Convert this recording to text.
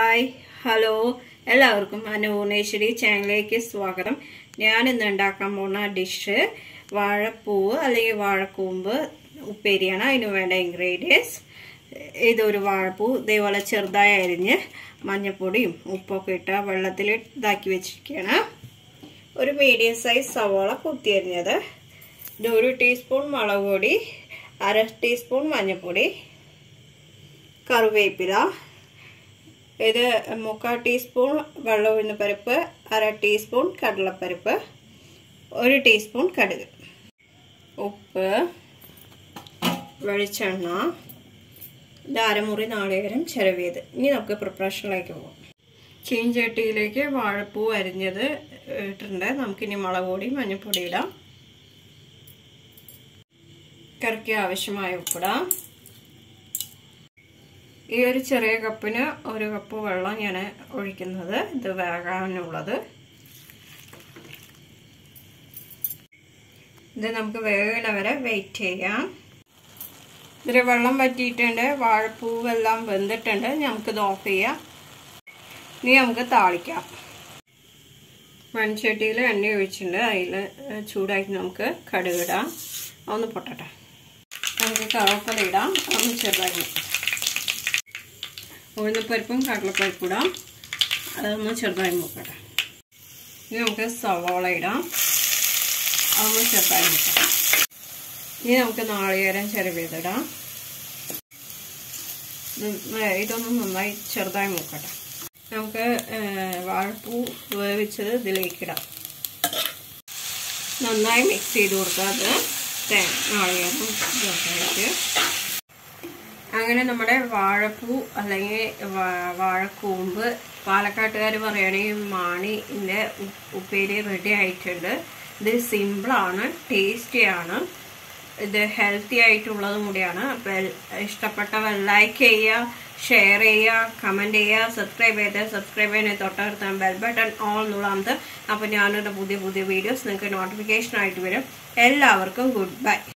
Hi, hello. എല്ലാവർക്കും Annapoorneshwari ചാനലിലേക്ക് സ്വാഗതം. ഞാൻ ഇന്ന് ഉണ്ടാക്കാൻ പോകുന്ന ഡിഷ് വാഴപ്പൂവ് അല്ലെങ്കിൽ വാഴക്കൂമ്പ് ഉപ്പേരിയാണ്. അതിനു വേണ്ട ഇൻഗ്രീഡിയൻസ് ഇതൊരു വാഴപ്പൂ ഇതേപോലെ ചെറുതായി അരിഞ്ഞ് മഞ്ഞൾപ്പൊടിയും ഉപ്പൊക്കെ ഇട്ട് വെള്ളത്തിൽ ഇതാക്കി വെച്ചിരിക്കുകയാണ്. ഒരു മീഡിയം സൈസ് സവാള കുത്തി അരിഞ്ഞത്, ഒരു ടീസ്പൂൺ മുളക് പൊടി, അര ടീസ്പൂൺ മഞ്ഞൾപ്പൊടി, കറിവേപ്പില, ഇത് 3/4 ടീസ്പൂൺ വെള്ളം ഉഴുന്ന പരിപ്പ്, അര ടീസ്പൂൺ കടലപ്പരിപ്പ്, 1 ടീസ്പൂൺ കടുക്, ഉപ്പ്, വെളിച്ചെണ്ണ, ഇത് അരമുറി നാളികേരം ചിരവിയത്. ഇനി നമുക്ക് പ്രിപ്പറേഷനിലേക്ക് പോകാം. ചീഞ്ചട്ടിയിലേക്ക് വാഴപ്പൂ അരിഞ്ഞത് ഇട്ടിട്ടുണ്ട്. നമുക്കിനി മുളക് പൊടി മഞ്ഞൾപ്പൊടി ഇടാം. കറിക്ക് ആവശ്യമായ ഉപ്പിടാം. ഈ ഒരു ചെറിയ കപ്പിന് 1 കപ്പ് വെള്ളം ഞാൻ ഒഴിക്കുന്നത്, ഇത് വേകാനുള്ളത്. ഇത് നമുക്ക് വേകണ വരെ വെയിറ്റ് ചെയ്യാം. ഇതിൽ വെള്ളം വറ്റിയിട്ടുണ്ട്, വാഴപ്പൂവെല്ലാം വെന്തിട്ടുണ്ട്. നമുക്കിത് ഓഫ് ചെയ്യാം. ഇനി നമുക്ക് താളിക്കാം. മൺചട്ടിയിൽ എണ്ണ ഒഴിച്ചിട്ടുണ്ട്. അതിൽ ചൂടാക്കി നമുക്ക് കടുകിടാം. ഒന്ന് പൊട്ടട്ടെ. നമുക്ക് കറിവേപ്പില ഇടാം. ഒന്ന് ചെറുതാക്കി ഉഴുന്നപ്പരിപ്പും കടലപ്പരിപ്പും ഇടാം. അതൊന്ന് ചെറുതായി നോക്കട്ടെ. ഇനി നമുക്ക് സവാള ഇടാം. അതൊന്ന് ചെറുതായി നോക്കാം. ഇനി നമുക്ക് നാളികേരം ചിരവിയതിടാം. ഇതൊന്ന് നന്നായി ചെറുതായി നോക്കട്ടെ. നമുക്ക് വാഴപ്പൂ വേവിച്ചത് ഇതിലേക്കിടാം. നന്നായി മിക്സ് ചെയ്ത് കൊടുക്കുക. അത് നാളികേരം ഇതൊക്കെ. അങ്ങനെ നമ്മുടെ വാഴപ്പൂ അല്ലെങ്കിൽ വാഴക്കൂമ്പ്, പാലക്കാട്ടുകാർ പറയുകയാണെങ്കിൽ മാണിൻ്റെ ഉപ്പേരി റെഡി ആയിട്ടുണ്ട്. ഇത് സിമ്പിളാണ്, ടേസ്റ്റിയാണ്, ഇത് ഹെൽത്തി ആയിട്ടുള്ളതും കൂടിയാണ്. അപ്പോൾ ഇഷ്ടപ്പെട്ടവർ ലൈക്ക് ചെയ്യുക, ഷെയർ ചെയ്യുക, കമൻറ്റ് ചെയ്യുക, സബ്സ്ക്രൈബ് ചെയ്യുന്ന തൊട്ടടുത്ത ബെൽ ബട്ടൺ ഓൾ എന്നുള്ളത്. അപ്പോൾ ഞാനൊരു പുതിയ വീഡിയോസ് നിങ്ങൾക്ക് നോട്ടിഫിക്കേഷൻ ആയിട്ട് വരും. എല്ലാവർക്കും ഗുഡ് ബൈ.